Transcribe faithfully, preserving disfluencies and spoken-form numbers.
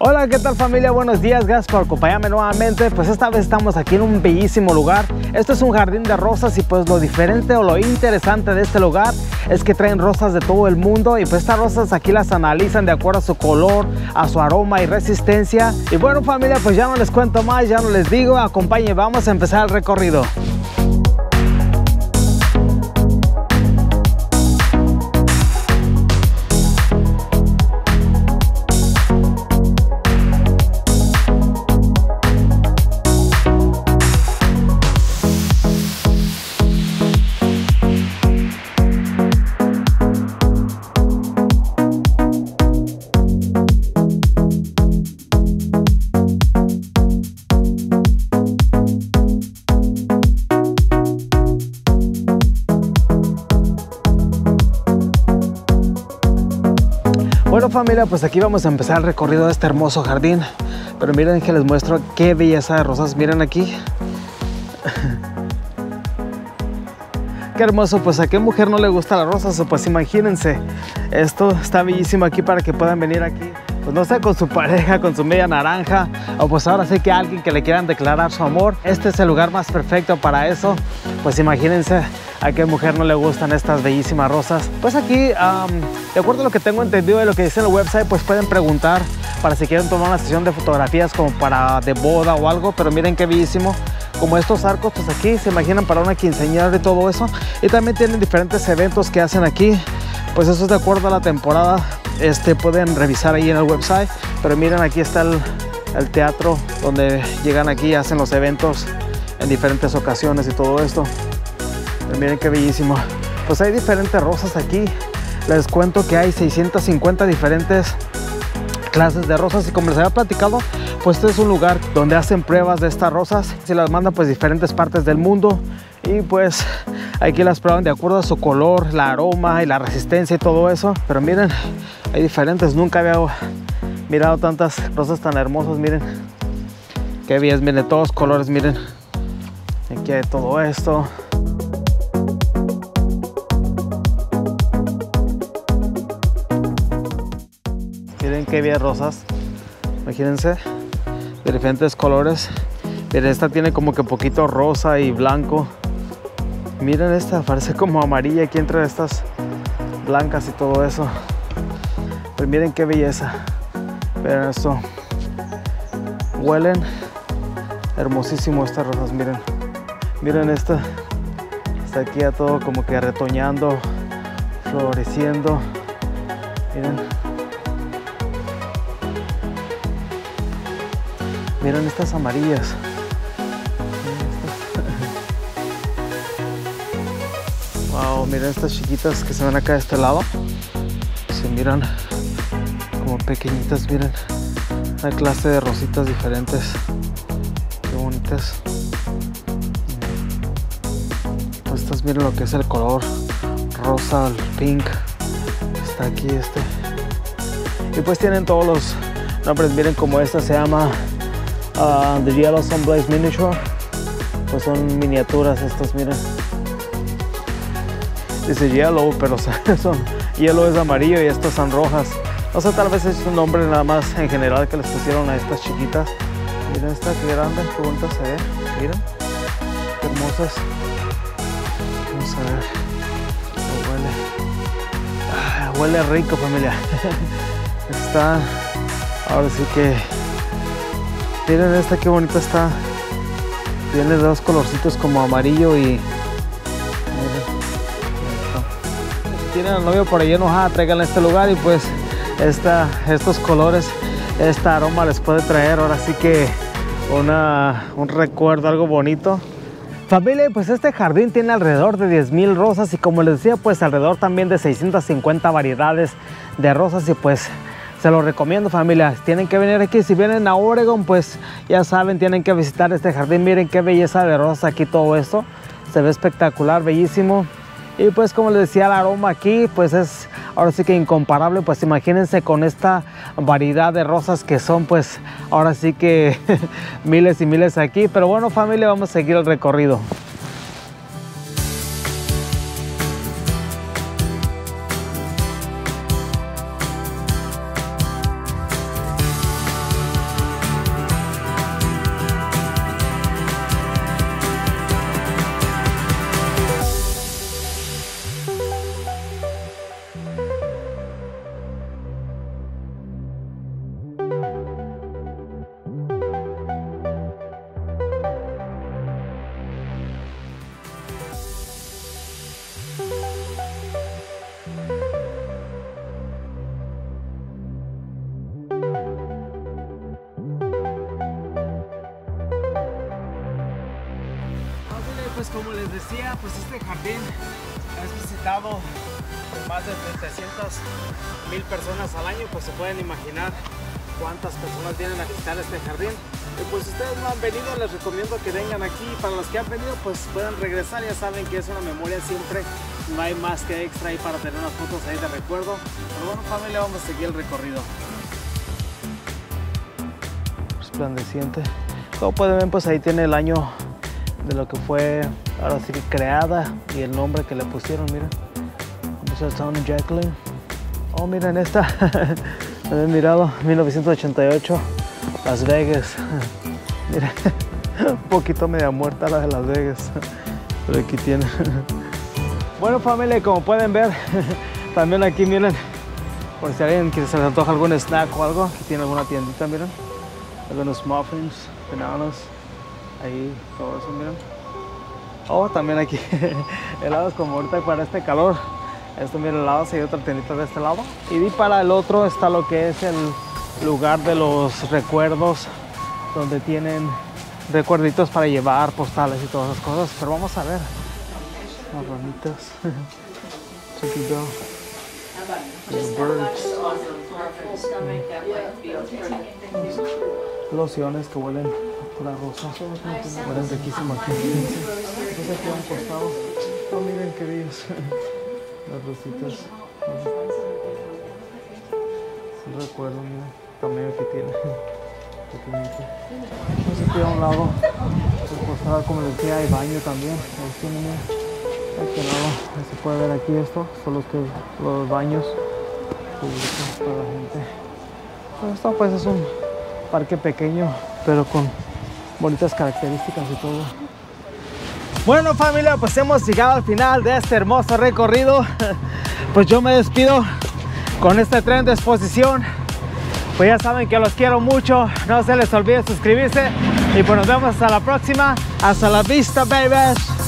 Hola, ¿qué tal familia? Buenos días, gracias por acompañarme nuevamente. Pues esta vez estamos aquí en un bellísimo lugar. Esto es un jardín de rosas y pues lo diferente o lo interesante de este lugar es que traen rosas de todo el mundo y pues estas rosas aquí las analizan de acuerdo a su color, a su aroma y resistencia. Y bueno familia, pues ya no les cuento más, ya no les digo, acompáñenme, vamos a empezar el recorrido. Bueno familia, pues aquí vamos a empezar el recorrido de este hermoso jardín. Pero miren que les muestro qué belleza de rosas. Miren aquí. Qué hermoso, pues a qué mujer no le gustan las rosas. Pues imagínense, esto está bellísimo aquí para que puedan venir aquí. Pues no sé, con su pareja, con su media naranja, o pues ahora sí que alguien que le quieran declarar su amor. Este es el lugar más perfecto para eso. Pues imagínense a qué mujer no le gustan estas bellísimas rosas. Pues aquí, um, de acuerdo a lo que tengo entendido de lo que dice en el website, pues pueden preguntar para si quieren tomar una sesión de fotografías como para de boda o algo. Pero miren qué bellísimo, como estos arcos, pues aquí se imaginan para una quinceañera y todo eso. Y también tienen diferentes eventos que hacen aquí. Pues eso es de acuerdo a la temporada. Este, pueden revisar ahí en el website. Pero miren, aquí está el, el teatro donde llegan aquí y hacen los eventos en diferentes ocasiones y todo esto. Pero miren qué bellísimo. Pues hay diferentes rosas aquí. Les cuento que hay seiscientas cincuenta diferentes clases de rosas. Y como les había platicado, pues este es un lugar donde hacen pruebas de estas rosas. Se las mandan pues diferentes partes del mundo. Y pues aquí las prueban de acuerdo a su color, la aroma y la resistencia y todo eso. Pero miren, hay diferentes. Nunca había mirado tantas rosas tan hermosas. Miren qué bellas, miren, todos colores. Miren, aquí hay todo esto. Miren qué bellas rosas. Imagínense, de diferentes colores. Miren, esta tiene como que poquito rosa y blanco. Miren esta, parece como amarilla aquí entre estas blancas y todo eso. Pero miren qué belleza. Miren esto. Huelen hermosísimo estas rosas, miren. Miren esta. Está aquí ya todo como que retoñando, floreciendo. Miren. Miren estas amarillas. Wow, miren estas chiquitas que se ven acá de este lado. Se miran como pequeñitas, miren. Una clase de rositas diferentes. Qué bonitas. Estas miren lo que es el color rosa, el pink. Está aquí este. Y pues tienen todos los nombres. Miren como esta se llama uh, The Yellow Sunblaze Miniature. Pues son miniaturas estas, miren. Dice yellow, pero son yellow es amarillo y estas son rojas. No sé, tal vez es un nombre nada más en general que les pusieron a estas chiquitas. Miren esta que grande, qué bonita se ve. Miren, qué hermosas. Vamos a ver. Huele. Ah, huele rico, familia. Está. Ahora sí que. Miren esta qué bonita está. Tiene dos colorcitos como amarillo y. Tienen al novio por ahí enojada, tráiganle a este lugar y pues esta, estos colores, esta aroma les puede traer ahora sí que una, un recuerdo, algo bonito. Familia, pues este jardín tiene alrededor de diez mil rosas y como les decía, pues alrededor también de seiscientas cincuenta variedades de rosas y pues se los recomiendo familia. Tienen que venir aquí, si vienen a Oregon pues ya saben, tienen que visitar este jardín. Miren qué belleza de rosas aquí, todo esto se ve espectacular, bellísimo. Y pues como les decía, el aroma aquí pues es ahora sí que incomparable. Pues imagínense con esta variedad de rosas que son pues ahora sí que miles y miles aquí. Pero bueno familia, vamos a seguir el recorrido. pues como les decía, pues este jardín es visitado por más de trescientas mil personas al año. Pues se pueden imaginar cuántas personas vienen a visitar este jardín. Y pues si ustedes no han venido, les recomiendo que vengan aquí. Para los que han venido, pues pueden regresar. Ya saben que es una memoria siempre, no hay más que extra ahí para tener unas fotos ahí de recuerdo. Pero bueno, familia, vamos a seguir el recorrido. Resplandeciente. Como pueden ver, pues ahí tiene el año de lo que fue, ahora sí, creada y el nombre que le pusieron. Miren, Tony Jacqueline. Oh, miren esta. Me habían mirado, mil novecientos ochenta y ocho, Las Vegas. Miren, un poquito media muerta la de Las Vegas, pero aquí tiene. Bueno, familia, como pueden ver, también aquí miren, por si alguien que se les antoja algún snack o algo, aquí tiene alguna tiendita, miren, algunos muffins, bananas, ahí, todo eso, miren. Oh, también aquí helados, como ahorita para este calor. Esto, miren, helados, hay otra tiendita de este lado. Y para el otro está lo que es el lugar de los recuerdos, donde tienen recuerditos para llevar, postales y todas esas cosas. Pero vamos a ver. Las ranitas. Chiquito. Lociones que huelen a rosa. Huelen riquísimo aquí. Entonces aquí a un costado. Oh, miren qué bellos. Las rositas. Un recuerdo, mira. También aquí tiene. Pequeñito. Entonces aquí a un lado. Al costado, como les decía, hay baño también. Ahí tiene, mira. Aquí al lado. Ahí se puede ver aquí esto. Son los, que, los baños públicos para la gente. Pues esto pues es un parque pequeño, pero con bonitas características y todo. Bueno, familia, pues hemos llegado al final de este hermoso recorrido. Pues yo me despido con este tren de exposición. Pues ya saben que los quiero mucho. No se les olvide suscribirse. Y pues nos vemos hasta la próxima. Hasta la vista, babies.